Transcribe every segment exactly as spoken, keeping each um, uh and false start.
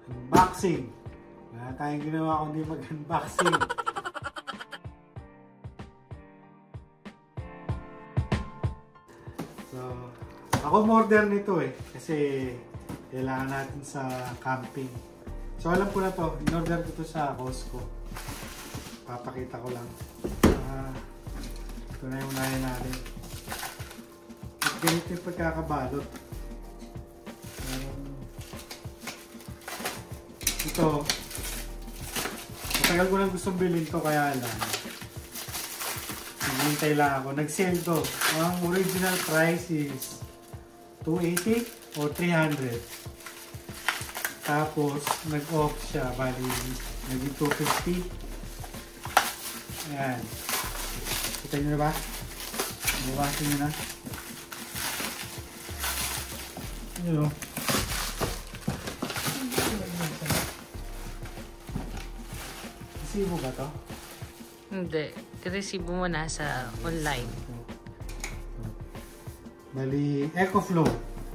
Unboxing. Wala tayong ginawa kundi mag-unboxing. So, ako order nito eh. Kasi kailangan natin sa camping. So, alam ko na to. In-order ko to sa Costco. Papakita ko lang. Ah, ito na yung unahin natin. At ganito yung pagkakabalot. Um, ito. Matagal ko lang gustong bilhin to kaya lang. Hintay lang ako. Nag-sale to. Ang original price is two eighty o three hundred. Tapos, nag-off siya. Bali, naging two fifty. Ayan. Kita nyo na ba? Bukasin nyo na. Ayan o. Resibo ba to? Hindi. Resibo mo na sa online. Bali, EcoFlow.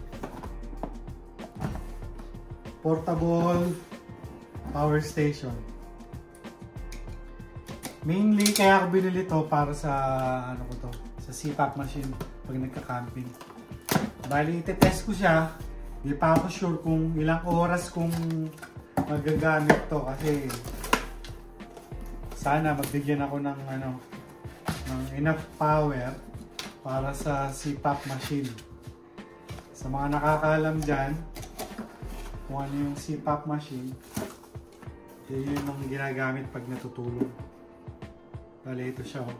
Portable power station. Mainly, kaya ako binili to para sa, ano ko to, sa C PAP machine pag nagka-camping. Bali, ite-test ko siya. Di pa ako sure kung ilang oras kung magagamit to kasi sana magbigyan ako ng, ano, ng enough power para sa C PAP machine. Sa mga nakakaalam dyan, kung ano yung C PAP machine, yun yung ginagamit pag natutulog. Bale, ito siya. Oh.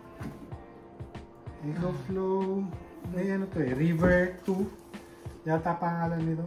EcoFlow. May ano to eh. River two. Yata pangalan nito.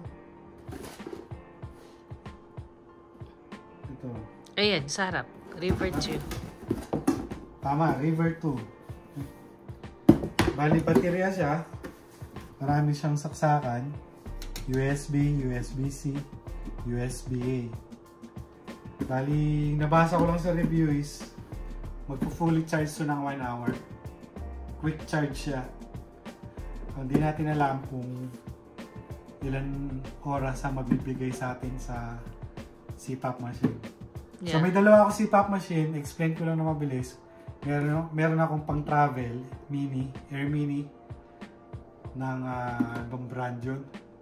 Ito. Ayan, sa harap. River two. Tama, River two. Bali, baterya siya. Marami siyang saksakan. U S B, U S B C, U S B A. Bali, nabasa ko lang sa review is magpo-fully charge to ng one hour. Quick charge siya. Hindi natin alam kung ilan oras ang mabibigay sa atin sa C PAP machine. Yeah. So may dalawa ako C PAP machine. Explain ko lang na mabilis. Meron, meron akong pang travel, mini, Air Mini ng uh, ibang brand yun.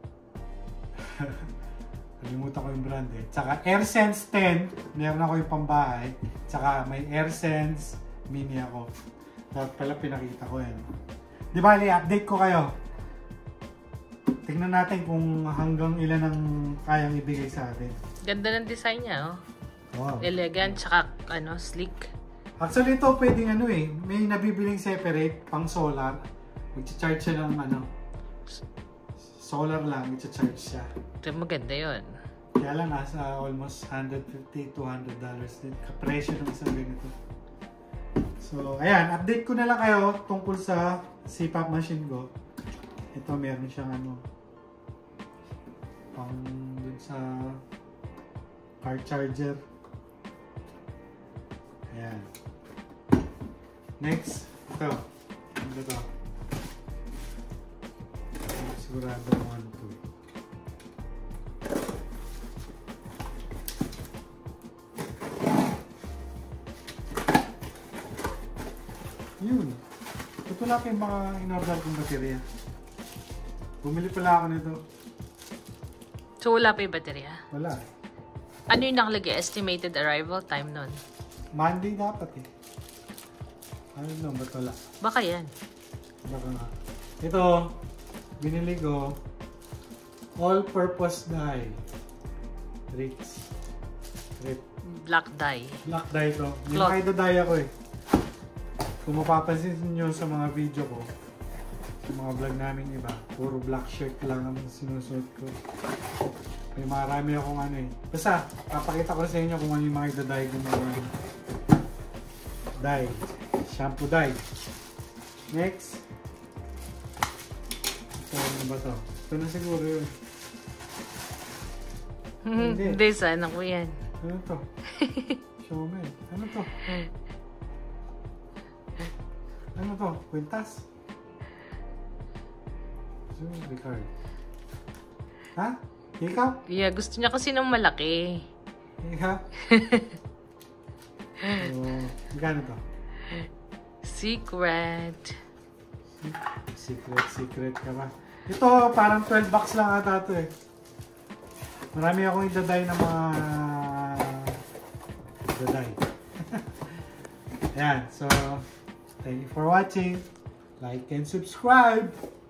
Kalimutan ko yung brand eh. Tsaka AirSense ten, meron ako yung pambahay. Tsaka may AirSense Mini ako. Dapat pala pinakita ko yan. Di ba, i-update ko kayo. Tingnan natin kung hanggang ilan ang kayang ibigay sa atin. Ganda ng design niya, oh. Wow. Elegant, tsaka ano, sleek. Actually, ito pwedeng ano eh. May nabibiling separate pang solar. Mag-charge siya ng ano. Solar lang, i-charge siya. Ito maganda yun. Kaya lang, nasa almost one fifty to two hundred dollars din. Kapresyo ng isang ganito. So, ayan. Update ko na lang kayo tungkol sa C PAP machine ko. Ito, meron siyang ano. Pang dun sa car charger. Ayan. Next. Ito. Ano ito? Sigurado one, two. Yun. Ito lang yung mga in-order kong baterya. Bumili pala ako nito. So wala pa yung baterya? Wala. Ano yung nakalagay? Estimated arrival time nun? Monday dapat eh. Ano lang, ba't wala? Baka yan. Baka nga. Ito, binili ko all-purpose dye. Tricks. Trip. Black dye. Black dye ito. May Cloth. nakita dye ako eh. Kung mapapansin nyo sa mga video ko, sa mga vlog namin iba, puro black shirt lang ang sinusuot ko. May marami akong ano eh. Basta, papakita ko sa inyo kung ano yung mga idadye ko mga dye. Shampoo dye. Next. Ito, ano ba to? Ito na siguro yun. Hindi. Hindi, sana ko yan. Ano to? Show me. Ano to? Ano to? Kwintas? Zoom record. Ha? Ikaw? Yeah, gusto niya kasi ng malaki. Ika? So, magkano to? Secret. Secret, secret ka ba? Ito, parang twelve bucks lang ata ito eh. Marami akong idaday ng mga idaday. Ayan, so thank you for watching. Like and subscribe.